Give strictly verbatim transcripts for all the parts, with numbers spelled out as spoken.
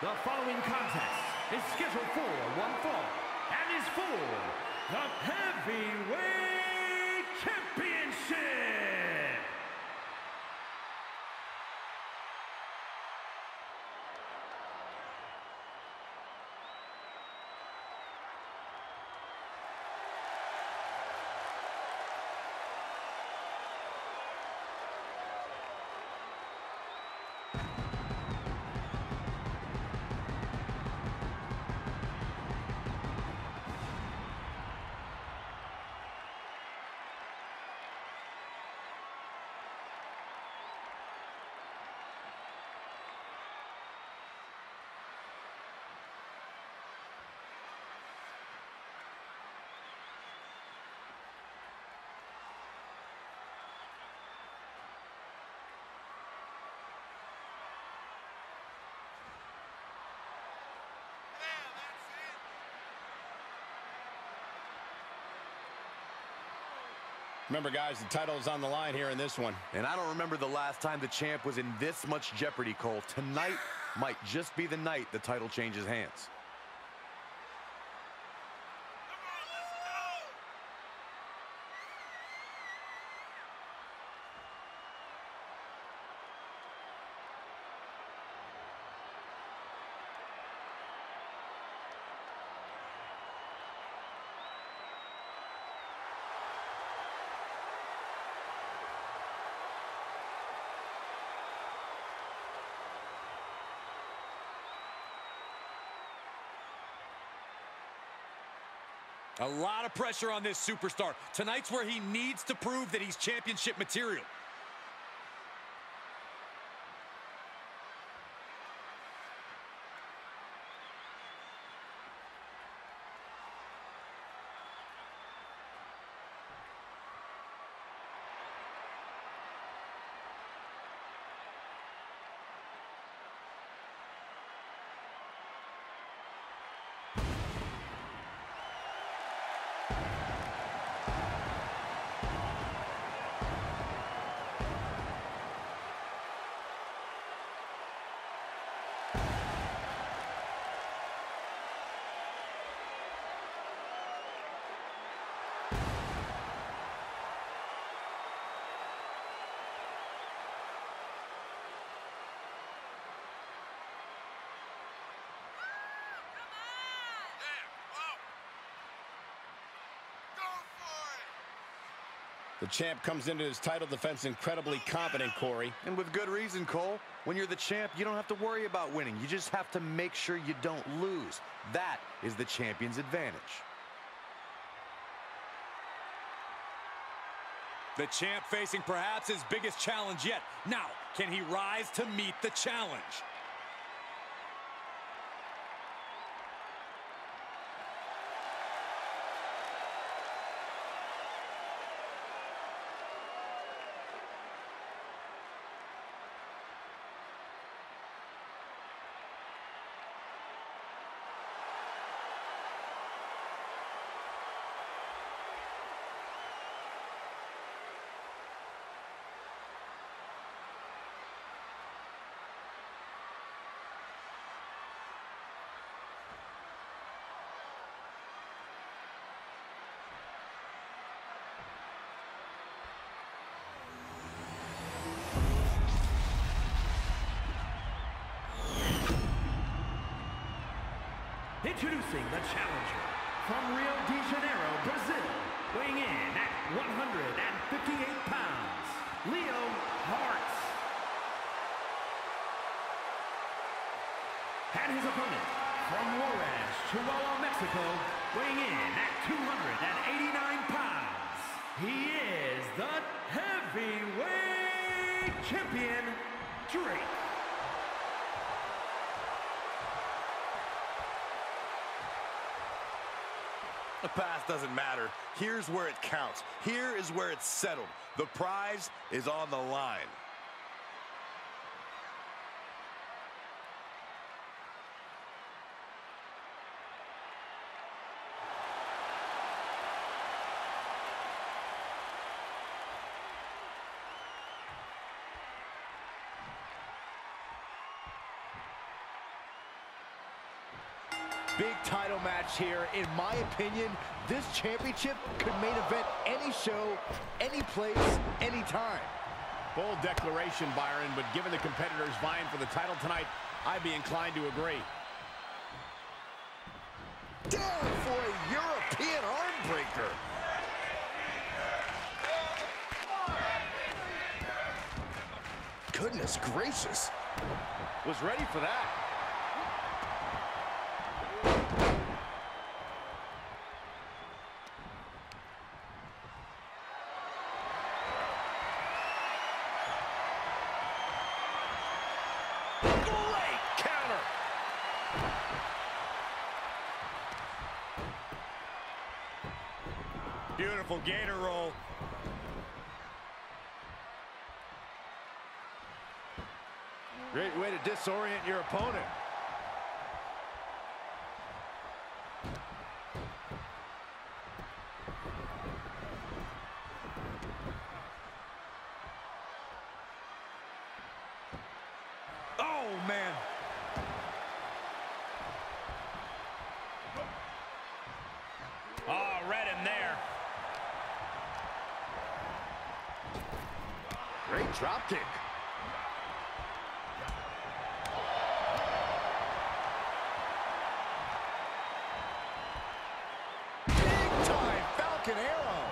The following contest is scheduled for one fall and is for the Heavyweight Championship. Remember, guys, the title is on the line here in this one. And I don't remember the last time the champ was in this much jeopardy, Cole. Tonight might just be the night the title changes hands. A lot of pressure on this superstar. Tonight's where he needs to prove that he's championship material. The champ comes into his title defense incredibly confident, Corey. And with good reason, Cole. When you're the champ, you don't have to worry about winning. You just have to make sure you don't lose. That is the champion's advantage. The champ facing perhaps his biggest challenge yet. Now, can he rise to meet the challenge? Introducing the challenger from Rio de Janeiro, Brazil, weighing in at one hundred fifty-eight pounds, Leo Hart. And his opponent from Juarez, Chihuahua, Mexico, weighing in at two hundred eighty-nine pounds, he is the heavyweight champion, Drake. The past doesn't matter. Here's where it counts. Here is where it's settled. The prize is on the line. Big title match here. In my opinion, this championship could main event any show, any place, anytime. Bold declaration, Byron, but given the competitors vying for the title tonight, I'd be inclined to agree. Down for a European arm breaker. Goodness gracious. Was ready for that. Beautiful gator roll. Great way to disorient your opponent. Oh, man. Oh, read him there. Great drop kick. Big time Falcon Arrow.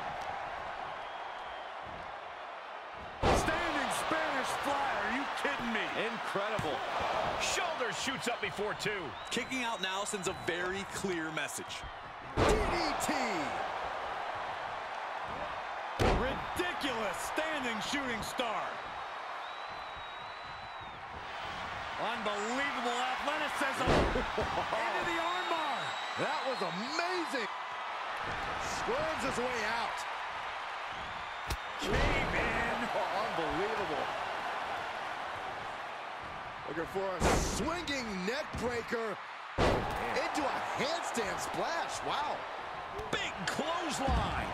Standing Spanish fly. Are you kidding me? Incredible. Shoulder shoots up before two. Kicking out now sends a very clear message. D D T. Ridiculous standing shooting star. Unbelievable athleticism. Into the armbar. That was amazing. Squirms his way out. Came in. Oh, unbelievable. Looking for a swinging neck breaker into a handstand splash. Wow. Big clothesline.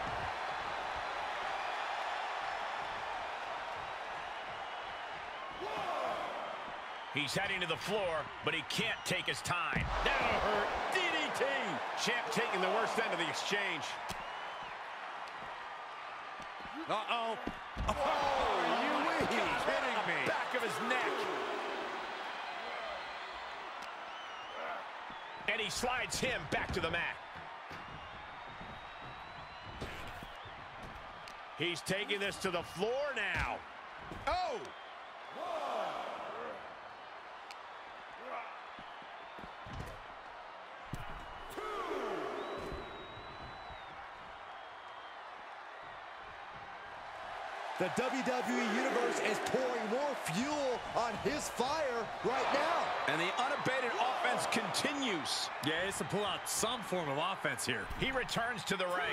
He's heading to the floor, but he can't take his time. That'll hurt. D D T. Champ taking the worst end of the exchange. Uh-oh. Oh, you kidding me? Back of his neck. And he slides him back to the mat. He's taking this to the floor now. Oh! The W W E Universe is pouring more fuel on his fire right now. And the unabated offense continues. Yeah, he has to pull out some form of offense here. He returns to the ring.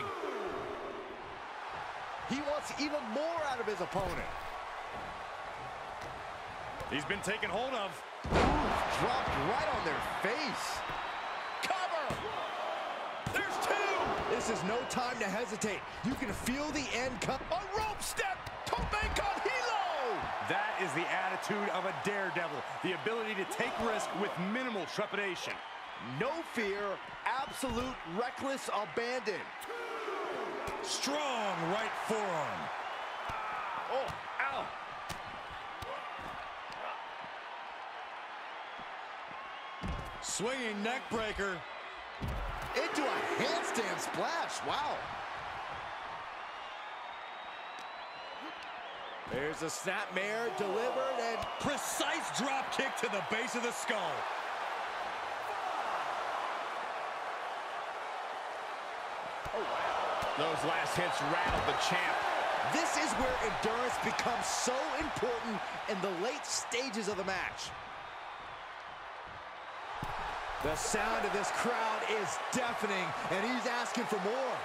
He wants even more out of his opponent. He's been taken hold of. Ooh, dropped right on their face. Cover! There's two! This is no time to hesitate. You can feel the end come. A rope step! Tope con hilo! That is the attitude of a daredevil. The ability to take risk with minimal trepidation. No fear, absolute reckless abandon. Strong right forearm. Oh, ow! Swinging neck breaker. Into a handstand splash. Wow. There's a snapmare delivered and Precise drop kick to the base of the skull. Those last hits rattled the champ. this is where endurance becomes so important in the late stages of the match. The sound of this crowd is deafening, and he's asking for more.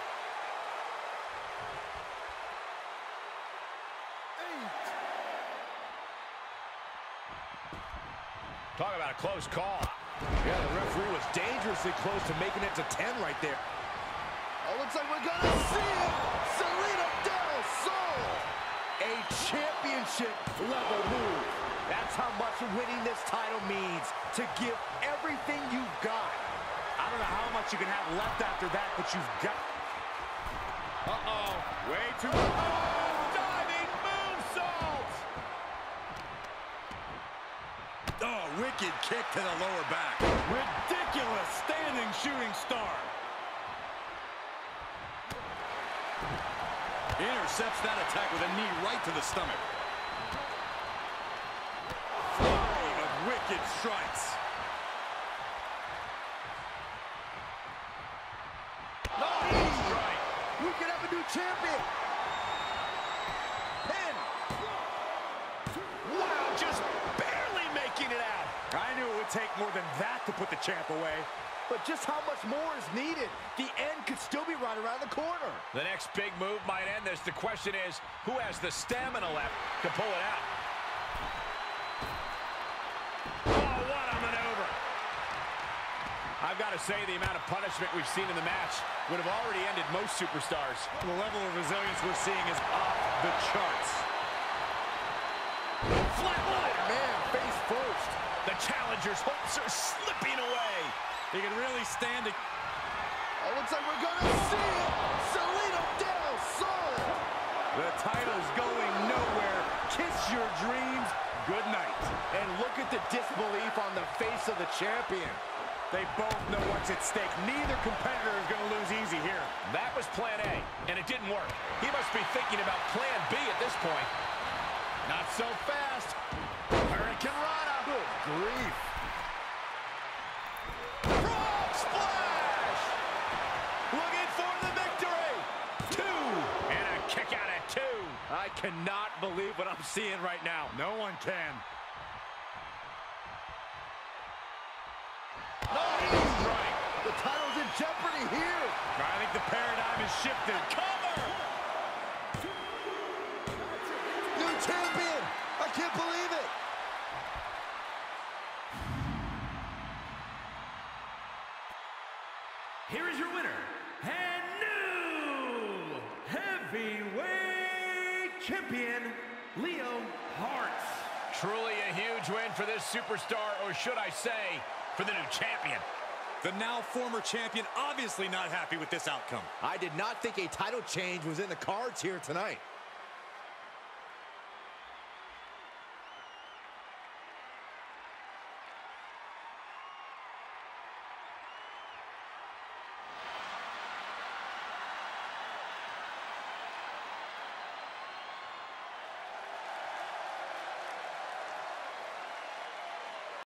Talk about a close call. Yeah, the referee was dangerously close to making it to ten right there. Oh, looks like we're gonna see it! Salida Del Sol! A championship level move. That's how much winning this title means. To give everything you've got. I don't know how much you can have left after that, but you've got... Uh-oh. Way too... Oh, diving moonsault! Oh, wicked kick to the lower back. Ridiculous standing shooting star. Intercepts that attack with a knee right to the stomach. Flurry of wicked strikes. No, he's right. We could have a new champion. Pin. Wow, just barely making it out. I knew it would take more than that to put the champ away. But just how much more is needed? The end could still be right around the corner. The next big move might end this. The question is, who has the stamina left to pull it out? Oh, what a maneuver. I've got to say, the amount of punishment we've seen in the match would have already ended most superstars. The level of resilience we're seeing is off the charts. Flatline! Man, face first. The challenger's hopes are slipping away. He can really stand it. Oh, looks like we're gonna see it. Salida del Sol. The title's going nowhere. Kiss your dreams. Good night. And look at the disbelief on the face of the champion. They both know what's at stake. Neither competitor is going to lose easy here. That was plan A, and it didn't work. He must be thinking about plan B at this point. Not so fast. Hurricane Rana. Good grief. Frog splash! Looking for the victory. Two. And a kick out at two. I cannot believe what I'm seeing right now. No one can. No, he's right. The title's in jeopardy here. I think the paradigm has shifted. Cover! New champion. I can't believe it. Here is your winner, and new heavyweight champion, Leo Hartz. Truly a huge win for this superstar, or should I say, for the new champion. The now former champion obviously not happy with this outcome. I did not think a title change was in the cards here tonight.